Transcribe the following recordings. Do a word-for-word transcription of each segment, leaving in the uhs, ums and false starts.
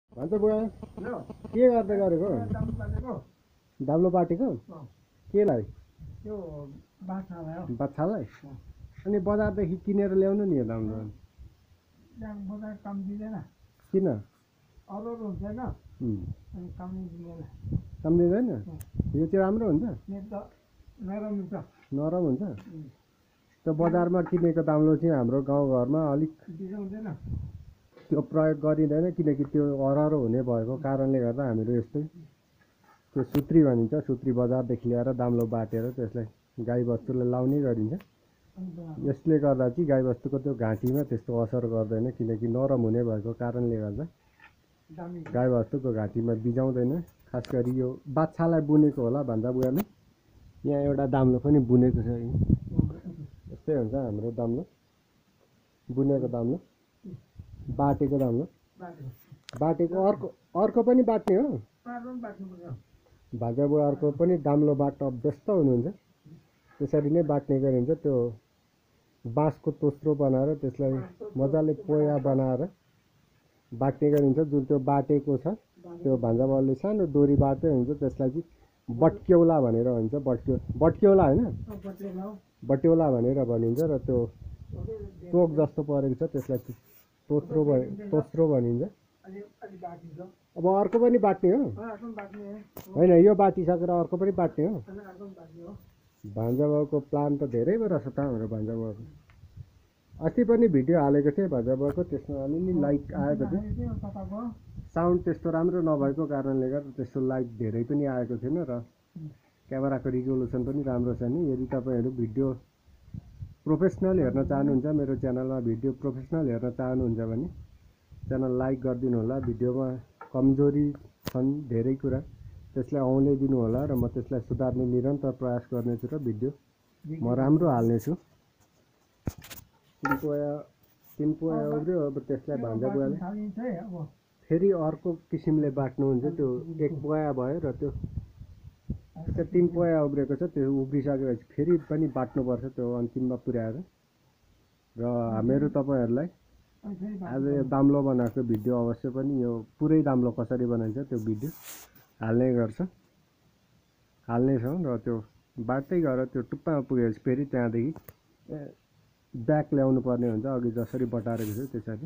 भन्छ बुवा के गर्दै गरेको दाम्लो बाटेको केलाई त्यो बाछालाई हो बाछालाई अनि बजारदेखि किनेर ल्याउनु नि यो दाम्लो त्यहाँ बजार काम दिँदैन किन अरू अरू हुन्छ होइन उम्, अनि काम दिँदैन काम दिँदैन यो चाहिँ राम्रो हुन्छ यो त नरम हुन्छ नरम हुन्छ त्यो बजारमा किनेको दाम्लो चाहिँ हाम्रो गाउँघरमा अलिक बिसाउँदैन त्यो प्रयोग गरिँदैन किनकि त्यो अरारो हुने भएको कारणले गर्दा हामीहरू यस्तै त्यो सुत्री भनिन्छ सुत्री बजारदेखि ल्याएर दाम्लो बाटेर त्यसलाई गाईबस्तुलाई लाउने गरिन्छ यसले गर्दा चाहिँ गाईबस्तुको त्यो घाँटीमा त्यस्तो असर गर्दैन किनकि नरम हुने भएको कारणले गर्दा दामी गाईबस्तुको घाँटीमा बिजाउँदैन खास गरी यो बाछालाई बुनेको होला भन्दा बुवाले यहाँ एउटा दाम्लो पनि बुनेको छ यी। यस्तै हुन्छ हाम्रो दाम्लो बुनेको दाम्लो बाटेको दाम्लो बाटेको अर्को अर्को पनि बाट्ने हो पार्नु बाट्नुपर्छ भाजा बुवा अर्को पनि दाम्लो बाट्न व्यस्त हुनुहुन्छ त्यसरी नै बाट्ने गरिन्छ त्यो बाँसको तोस्रो बनाएर त्यसलाई मजाले पोया बनाएर बाट्ने गरिन्छ जुन त्यो बाटेको छ त्यो भान्जा बुवाले सानो डोरी बाटे हुन्छ त्यसलाई चाहिँ बट्क्यौला भनेर भन्छ बट्क्यौ बट्क्यौला होइन बट्यौला भनेर भनिन्छ र त्यो चोक जस्तो परेको छ त्यसलाई तोस्रो तोस्रो भनिन्छ अलि अलि बाटिन्छ अब अर्को पनि बाट्ने हो अर्को बाट्ने होइन यो बाटिसकेर अर्को पनि बाट्ने हो अनि अर्को बाट्ने हो भान्जा बाउको प्लान त धेरै भएर छ त हाम्रो भान्जा बाउको अस्ति पनि भिडियो हालेको थिएँ भान्जा बाउको त्यसमा अलिअलि लाइक आएको थियो त्यो तपाईँको साउन्ड त्यस्तो राम्रो नभएको कारणले गर्दा त्यस्तो लाइक धेरै पनि आएको थिएन र क्यामेराको रिजोल्युसन पनि राम्रो छैन यदि तपाईँहरू भिडियो प्रोफेसनल हेर्न चाहनुहुन्छ मेरो च्यानलमा भिडियो प्रोफेसनल हेर्न चाहनुहुन्छ भने च्यानल लाइक गरिदिनु होला भिडियोमा कमजोरी छन् धेरै कुरा त्यसलाई औँल्याइदिनु होला र म त्यसलाई सुधार्ने निरन्तर प्रयास गर्नेछु र भिडियो म राम्रो हाल्नेछु तिन पोया तिन पोया उब्रियो अब त्यसलाई भान्जा बुवाले थालिन्छ है अब फेरि अर्को किसिमले बाट्नुहुन्छ त्यो एक पोया भयो र त्यो त्यो तिन पोया उब्रेको छ त्यो उब्रिसकेपछि फेरि पनि बाट्नुपर्छ त्यो अन्तिममा पुर्याएर र हामीहरू तपाईँहरूलाई अनि फेरि आज यो दाम्लो बनाएको भिडियो अवश्य पनि यो पुरै दाम्लो कसरी बनाइन्छ त्यो भिडियो हाल्ने गर्छ हाल्नेछौँ र त्यो बाट्दै गएर त्यो टुप्पामा पुगेपछि फेरि त्यहाँदेखि ब्याक ल्याउनु पर्ने हुन्छ अघि जसरी बटारेको छु त्यसरी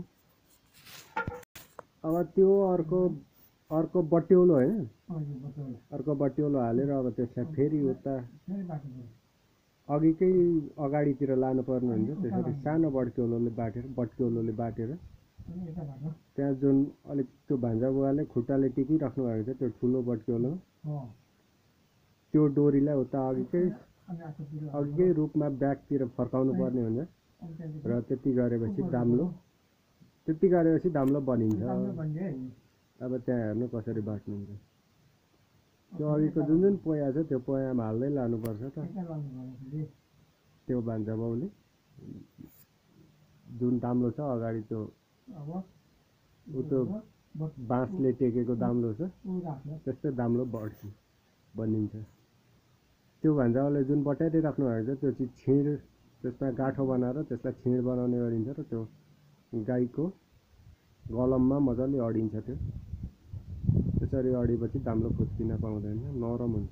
अब त्यो अर्को अर्को बट्यौलो होइन हजुर बटोला अर्को बट्यौलो हालेर अब त्यसलाई फेरि उता फेरि बाट्नुपर्छ अघिकै अगाडितिर लानुपर्ने हुन्छ त्यसरी सानो बट्क्यौलोले बाटेर बट्क्यौलोले बाटेर अनि यता बाटो त्यहाँ जुन अलिक त्यो भान्जा बुवाले खुट्टाले टिकिराख्नु भएको छ त्यो ठुलो बट्क्यौलो हो त्यो डोरीलाई उता अघिकै अनि आफूतिर अघिकै रूपमा ब्याकतिर फर्काउनु पर्ने हुन्छ अनि त्यहाँदेखि र त्यति गरेपछि दाम्लो त्यति गरेपछि दाम्लो बनिन्छ राम्रो बनियो है अब त्यहाँ हेर्नु कसरी बाट्नुहुन्छ त्यो अघिको जुन जुन पोया छ त्यो पोयामा हाल्दै लानुपर्छ त यता लानुपर्छ फेरि त्यो भान्जा बाउले जुन दाम्लो छ अगाडि त्यो अब ऊ त्यो बट बाँसले टेकेको दाम्लो छ ऊ राख्यो त्यस्तै दाम्लो बढ्छ बनिन्छ त्यो भान्जाले जुन बटाइदिइराख्नु भएको छ त्यो चाहिँ छिँड त्यसमा गाँठो बनाएर त्यसलाई छिँड बनाउने गरिन्छ र त्यो गाईको गलममा मजाले अडिन्छ त्यो त्यसरी अडेपछि दाम्लो फुत्किन पाउँदैन नरम हुन्छ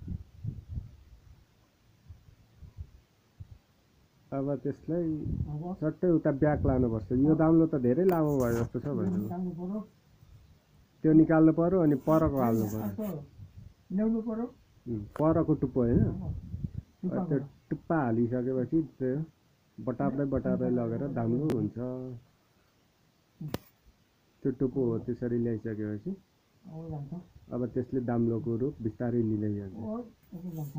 अब त्यसलाई अब सट्टै उता ब्याक लानुपर्छ यो दाम्लो त धेरै लामो भयो जस्तो छ भन्नु निकाल्नु पर्यो त्यो निकाल्नु पर्यो अनि परको हाल्नु पर्यो अर्को ल्याउनु पर्यो उम्, परको टुप्पो होइन टुप्पा त्यो टुप्पा हालिसकेपछि त्यो बटार्दै बटार्दै लगेर दाम्लो हुन्छ त्यो टुप्पो हो त्यसरी ल्याइसकेपछि अब जान्छ अब त्यसले दाम्लोको रूप बिस्तारै लिँदै जान्छ ओ यस्तो जान्छ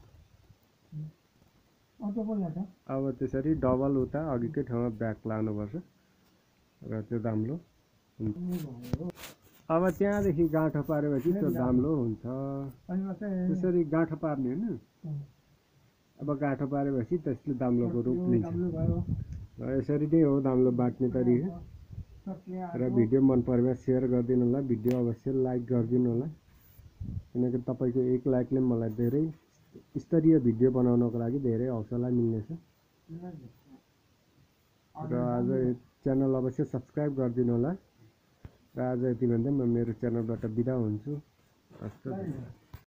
अर्को पो जान्छ अब त्यसरी डबल उता अघिकै ठाउँमा ब्याक लानुपर्छ र त्यो दाम्लो हुन्छ अनि भयो अब त्यहाँदेखि गाँठो पारेपछि त्यो दाम्लो हुन्छ अनि मात्रै त्यसरी गाँठो पार्ने होइन अब गाँठो पारेपछि त्यसले दाम्लोको रूप लिन्छ राम्रो भयो र यसरी नै हो दाम्लो बाट्ने तरिका सकियो र भिडियो मन परेमा सेयर गरिदिनु होला भिडियो अवश्य लाइक गरिदिनु होला किनकि तपाईँको एक लाइकले मलाई धेरै स्तरीय भिडियो बनाउनको लागि धेरै हौसला मिल्नेछ र आज च्यानल अवश्य सब्सक्राइब गरिदिनु होला र आज यति भन्दै म मेरो च्यानलबाट बिदा हुन्छु हस्त